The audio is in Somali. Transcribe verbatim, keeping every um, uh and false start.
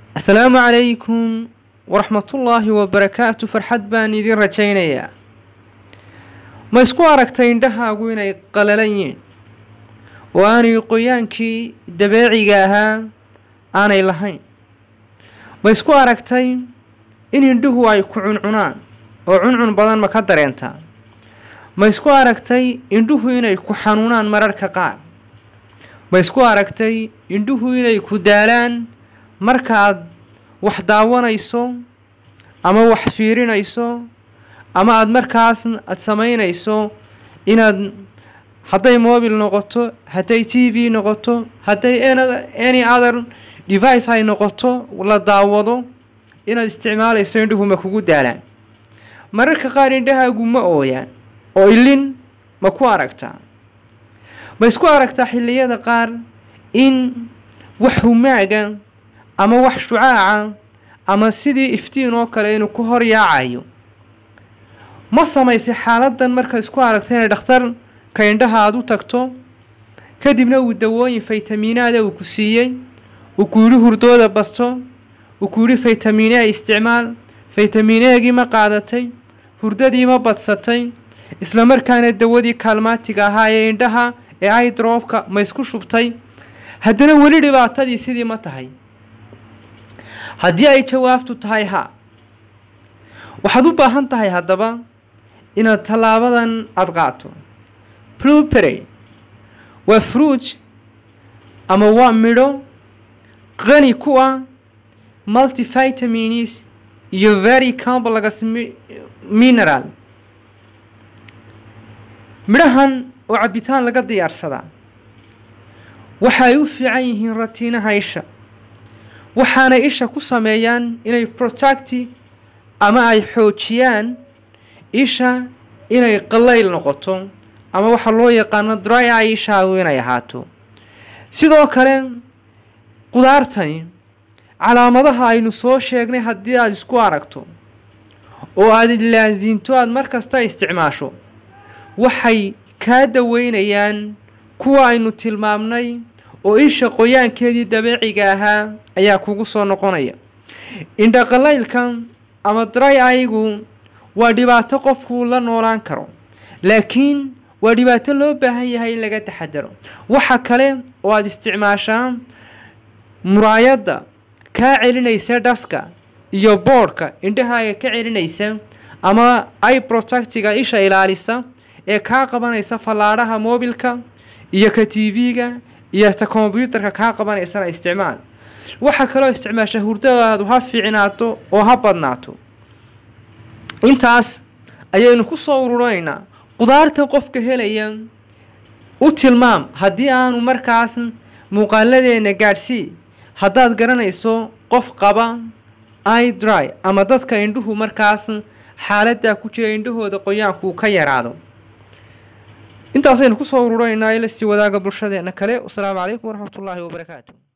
السلام عليكم ورحمة الله وبركاته. فرحد بان يدين رجينيا ما اسكو aragtay indhahaagu inay qalalayeen oo aanay qoyaankii dabeeciga ahaa aanay lahayn. ma isku aragtay in indhuhu ay ku cuncunaan oo cuncun badan ma ka dareentaa. ma isku aragtay indhuhu inay ku xanuunaan mararka qaar. ma isku aragtay indhuhu inay ku daalaan markaad wax daawanayso ama wax fiirinayso ama aad markaas aad samaynayso inaad hadday mobile noqoto, hadday T V noqoto, hadday any other device ay noqoto la daawado inaad isticmaalayso indhuhu ma kugu daalaan. mararka qaar indhahaagu ma ooyaan oo ilin ma ku aragtaa. ma isku aragtaa xilliyada qaar in wax humaaga ama wax shucaaca ama sidii iftiin oo kale inuu ku hor yaacayo. ma samaysay xaaladan marka isku aragtay in dhakhtar ka indhaha aad u tagto kadibna uu dawooyin faytamiinaad uu ku siiyay uu ku yiri hurdooda basto uu ku yiri faytamiina isticmaal faytamiinagi ma qaadatay hurdadii ma badsatay isla markaana dawadii kaalmaatiga ahaa ee indhaha ee ay dropka ma isku shubtay haddana wali dhibaatadii sidii ma tahay. haddii ay jawaabtu tahay ha waxaad u baahan tahay haddaba inaad talaabadan aad qaato. blueberry waa fruit ama waa midho qani ku ah multivitamins iyo very complex mineral. midhahan oo cabitaan laga diyaarsadaa waxay u fiican yihiin ratiinaha isha waxaana isha ku sameeyaan inay protect ama ay xoojiyaan isha inay qalayl noqoto ama waxa loo yaqaan dry eye isha inay ahaato. sidoo kale qudaartani calaamadaha aynu soo sheegnay haddii aad isku aragto oo aad laazinto aad markasta isticmaasho waxay ka daweynayaan kuwa aynu tilmaamnay oo isha qoyaankeedii dabeeciga ahaa ayaa kugu soo noqonaya. indha qalaylka ama dry eye-gu waa dhibaato qofku la noolaan karo laakiin waa dhibaato loo baahan yahay in laga taxadaro. waxa kale oo aad isticmaashaa muraayada ka celinaysa daska iyo boardka indhahaaga ka celinaysa ama eye protectiga isha ilaalisa ee ka qabanaysa falaaraha mobilka iyo ka T V-ga iyo ta computerka ka qabanaysa isticmaal. waxa kale oo isticmaasha hurdadaadu ha fiicnaato oo ha badnaato. intaas ayaynu ku soo ururaynaa qudaarta qofka helaya u tilmaam haddii aanu markaas muuqaaladeena gaarsii haddaad garanayso qof qaba eye dry ama dadka indhuhu markaas xaaladda ku jira indhahooda qoyaanku ka yaraado. intaas ayaynu ku soo ururaynaa ila si wadaaga bulshadeena kale. Assalaamu calaykum waraxmatullaahi wabarakaatuh.